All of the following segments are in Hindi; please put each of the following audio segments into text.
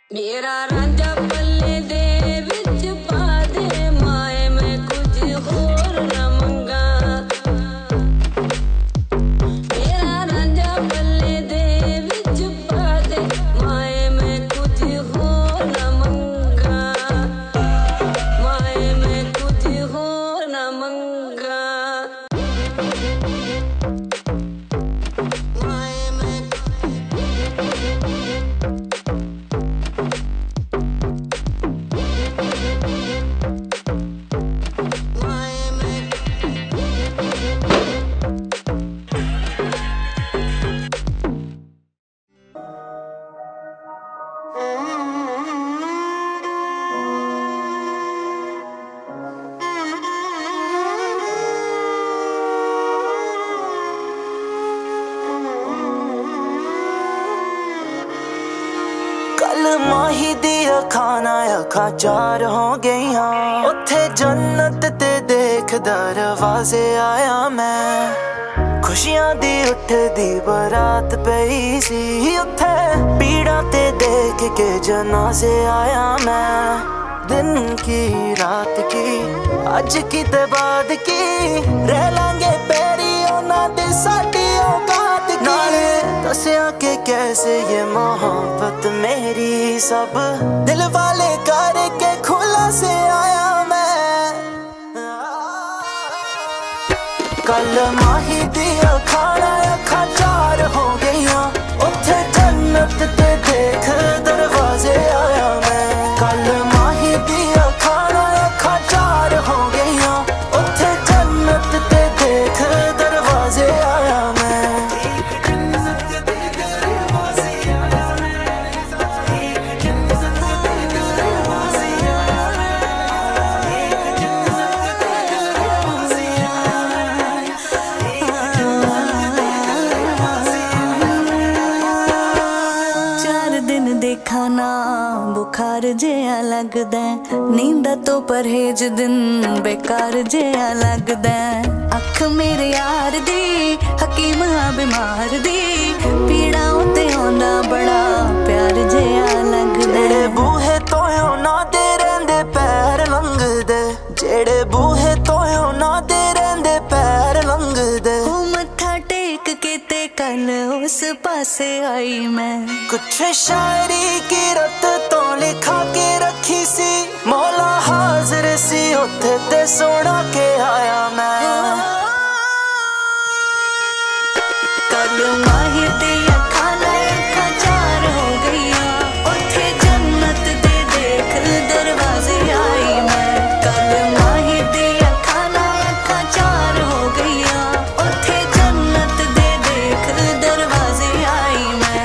मेरा रांझा पल्ले दे विच पा दे माए मैं कुछ होर ना मंगा। मेरा रांझा पल्ले दे विच पा दे माए मैं कुछ होर ना मंगा। माए मैं कुछ होर ना मंगा। कल माही दी खाना अखा चार हो गईया, उथे जन्नत ते देख दरवाजे आया मैं। खुशियां दी उठ दी बरात पई सी, उथे पीड़ा ते देख के जनाजे आया मैं। दिन की रात की अज की ते बाद की रह लांगे पैरी ओना दे साडी औकात की। नाले दसिया के कैसे ये मोहब्बत मेरी सब दिल वाले करके खुला से आया मैं। कल माही दिया खाना अखा चार हो गईया, उथे जन्नत ते देख दरवाजे आया मैं। कल माही दिया खाना अखा चार हो गईया, उथे जन्नत ते देख दरवाजे आया मैं। खाना बुखार जेहा लगदा, नींदा तो परहेज दिन बेकार जेहा लगदा। अख मेरे यार दी हकीम हाँ बीमार दी, पीड़ां ते आंदा बड़ा प्यार जेहा लगदा। जेड़े बूहे तो ना दे रहिंदे पैर लंघदे, जेड़े बूहे तो ना दे रहिंदे पैर लंघदे। मत्था टेक के ते कल उस पासे आई मैं। कुछ शायरी की रत तो लिखा के रखी सी, मौला हाजिर सी उथे ते सोना के आया मैं। कल माही दिया खाना अखा चार हो गईया, उथे जन्नत दे देख दरवाजे आई मैं। कल माही दिया खाना अखा चार हो गईया, उथे जन्नत दे देख दरवाजे आई मैं।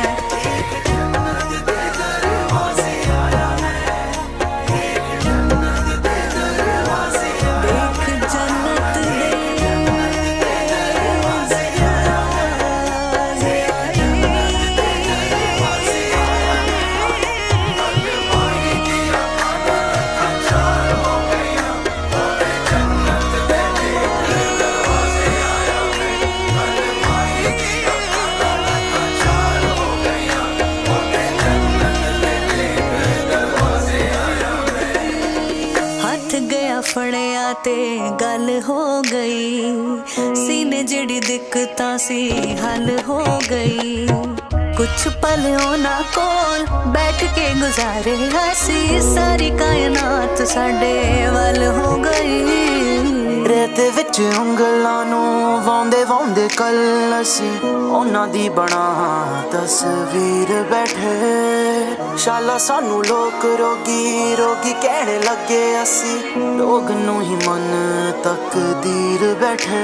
गया फड़िया ते गल हो गई, सीने जड़ी दिक्कतां सी हल हो गई। कुछ पल होना कोल बैठ के गुजारे हसी, सारी कायनात साडे वल हो गई। रेत विच उंगलां नूं वाउंदे वाउंदे कल असी उन्हां दी बना तस्वीर बैठे। शाला सानू लोक रोगी रोगी कहने लगे, असी लोग नूं ही मन तकदीर बैठे।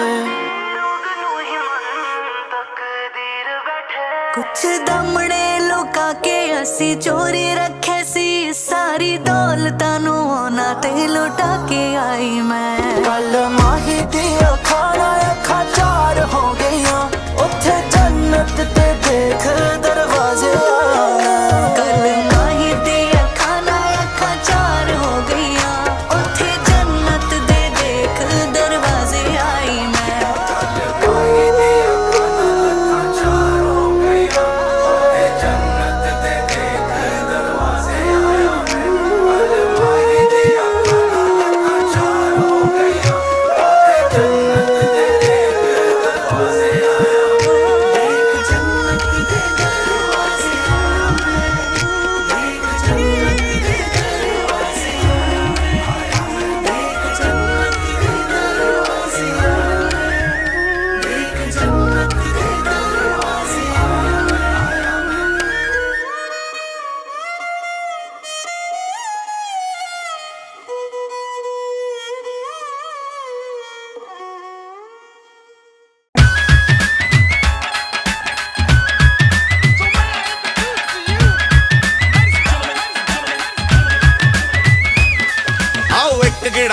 कुछ दमड़े लुका के असी चोरी रखे सी, सारी दौलतां नूं ओना ते लुटा के आई मैं। कल माही दिया खाना अखा चार हो गईया, उथे जन्नत ते देख दरवाजे आया मैं। कल माही दिया खाना अखा चार हो गईया, उथे जन्नत दे देख दरवाजे आई मैं।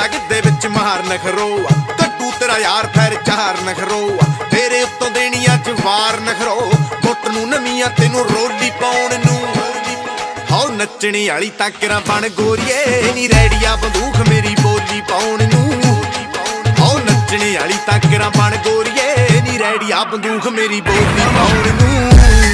तेरा गिद्धे विच मार नखरो कट्टू तेरा यार फिर चार नखरो तेरे उत्तों देनियां च वार नखरो गुੱਟ ਨੂੰ ਨਵੀਆਂ ਤੈਨੂੰ ਰੋਲੀ ਪਾਉਣ ਨੂੰ ਹਾਉ ਨੱਚਣੀ ਵਾਲੀ ਤਾਕਰਾਂ ਬਣ ਗੋਰੀਏ ਨੀ ਰੈਡੀਆ ਬੰਦੂਖ ਮੇਰੀ ਬੋਲੀ ਪਾਉਣ ਨੂੰ ਹਾਉ ਨੱਚਣੀ ਵਾਲੀ ਤਾਕਰਾਂ ਬਣ ਗੋਰੀਏ ਨੀ ਰੈਡੀਆ ਬੰਦੂਖ ਮੇਰੀ ਬੋਲੀ ਪਾਉਣ ਨੂੰ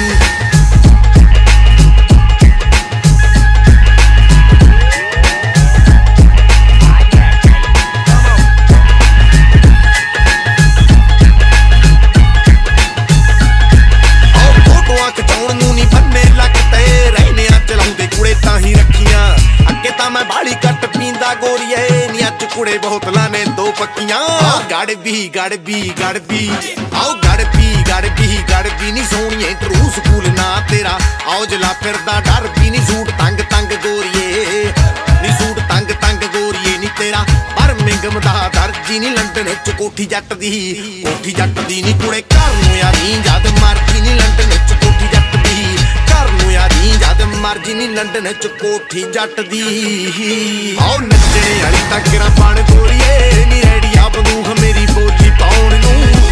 कुड़े बोतलां ने दो पक्कियां गड़बी गड़बी गड़बी आओ गड़बी नी सोनिए ट्रू स्कूल ना तेरा आओ जला फिरदा डर भी नी सूट तंग तंग गोरिए नी सूट तंग तंग गोरिए नी तेरा बर्मिंघम दा दर्जी नी लंडन च कोठी जट दी नी कुड़े घर नूं यारी जद मर्जी नी लंडन च कोठी जट दी घर नूं यारी जद मर्जी नी लंडन च कोठी जट दी आओ नच्चने वाली तकरा बण गोरीए नी रैडिया बंदूख मेरी बोली पाउण नूं